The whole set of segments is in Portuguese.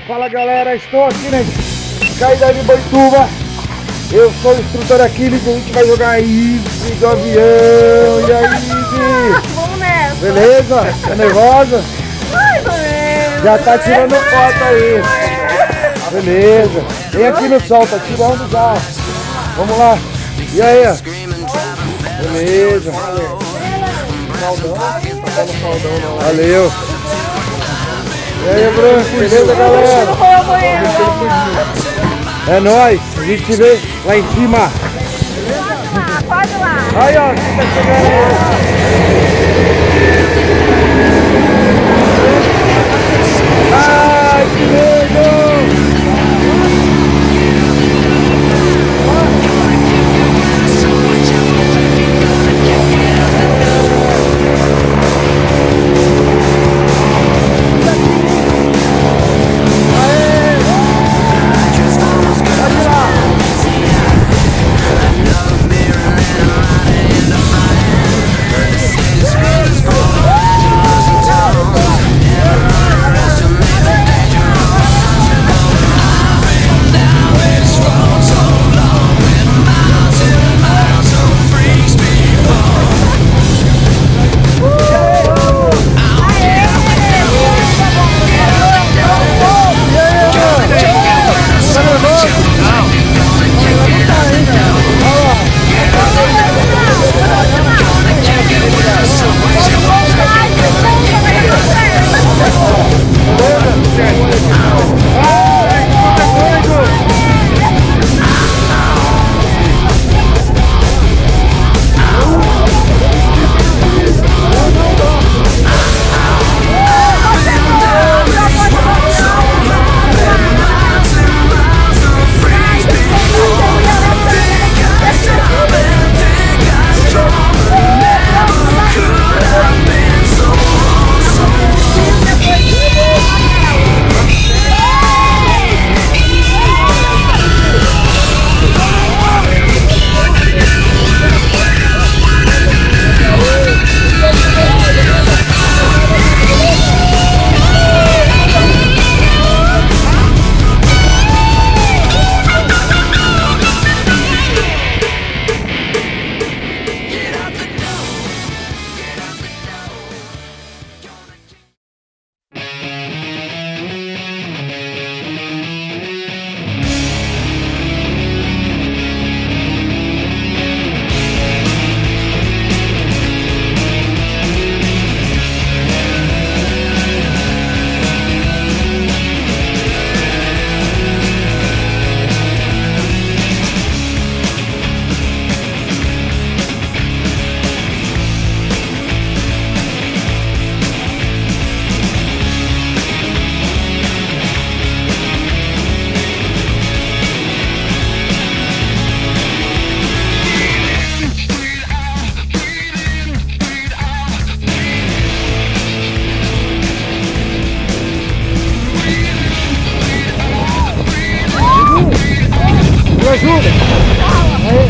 Fala galera, estou aqui na caída de Boituva. Eu sou o instrutor aqui, a gente vai jogar Easy do avião. E aí, Easy? Vamos nessa. Beleza? Tá nervosa? Mais ou menos. Já tá tirando foto aí. Beleza. Vem aqui no sol, tá tirando já. Vamos lá. E aí? Beleza. Valeu. E aí, Bruno? Beleza, galera? É nóis. A gente se vê lá em cima. Pode lá. Aí, ó. Tá chegando aí. Ai, que lindo! Ajuda! Aí!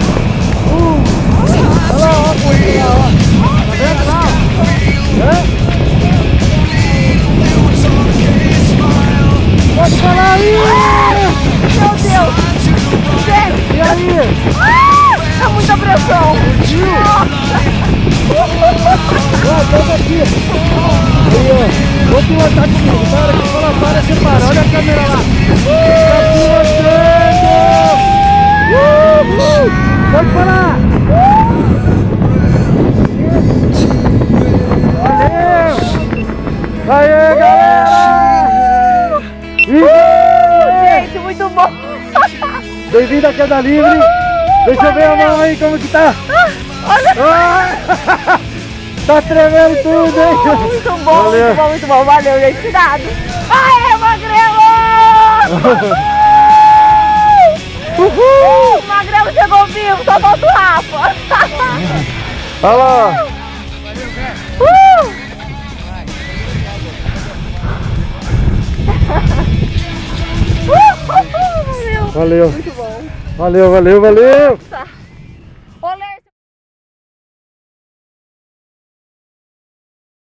Olha lá, ó, corrida lá, ó! Tá vendo lá? Pode falar aí! Meu Deus! Gente! E aí? Tá muita pressão! Ó, toma aqui! Aí, ó! Vou pilotar comigo! Na hora que eu falar para, você para! Olha a câmera lá! Tá pilotando! Pode parar! Valeu! Aê, galera! Gente, muito bom! Bem-vindo à queda livre! Deixa eu ver a mão aí, como que tá! Olha! Tá tremendo tudo, hein? Muito bom, Valeu. muito bom, muito bom! Valeu, gente! Cuidado! Aê, Magrelo! Uhul! O Magrelo chegou vivo, só falta o Rafa! Olha lá! Valeu! Valeu! Muito bom! Valeu, valeu, valeu!